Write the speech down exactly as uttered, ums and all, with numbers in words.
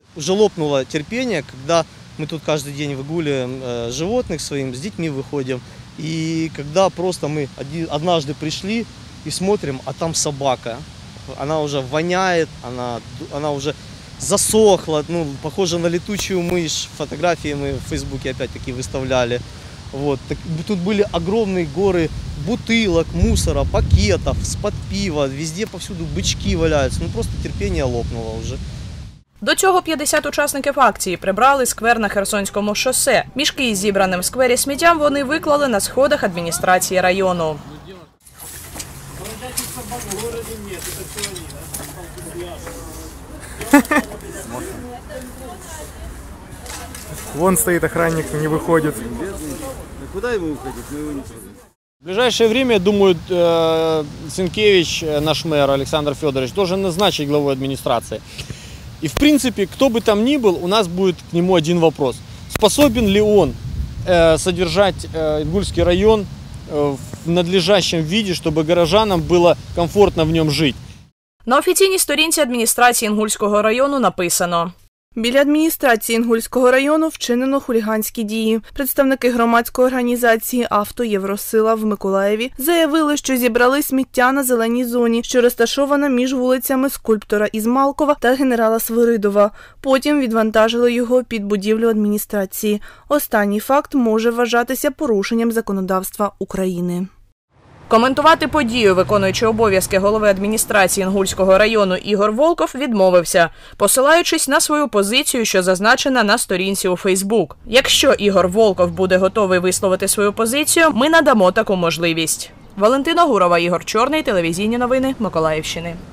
Уже лопнуло терпение, когда мы тут каждый день выгуливаем э, животных своим, с детьми выходим. И когда просто мы один, однажды пришли и смотрим, а там собака. Она уже воняет, она, она уже засохла, ну, похожа на летучую мышь. Фотографии мы в Фейсбуке опять-таки выставляли. Вот. Так, тут были огромные горы бутылок, мусора, пакетов, с-под пива. Везде повсюду бычки валяются. Ну просто терпение лопнуло уже. До цього п'ятдесят учасників акції прибрали сквер на Херсонському шосе. Мішки із зібраним в сквері сміттям вони виклали на сходах адміністрації району. Вон стоит охранник, не выходит. Куда ему уходить? Мы его не трогаем. В ближайшее время, думаю, Сенкевич, наш мэр Александр Федорович, должен назначить главой администрации. И, в принципе, кто бы там ни был, у нас будет к нему один вопрос. Способен ли он э, содержать э, Ингульский район э, в надлежащем виде, чтобы горожанам было комфортно в нем жить? На офіційній сторінці адміністрації Інгульського району написано: біля адміністрації Інгульського району вчинено хуліганські дії. Представники громадської організації «Авто Євросила» в Миколаєві заявили, що зібрали сміття на зеленій зоні, що розташована між вулицями Скульптора Ізмалкова та генерала Свиридова. Потім відвантажили його під будівлю адміністрації. Останній факт може вважатися порушенням законодавства України. Коментувати подію виконуючий обов'язки голови адміністрації Інгульського району Ігор Волков відмовився, посилаючись на свою позицію, що зазначена на сторінці у Фейсбук. Якщо Ігор Волков буде готовий висловити свою позицію, ми надамо таку можливість. Валентина Гурова, Ігор Чорний, телевізійні новини Миколаївщини.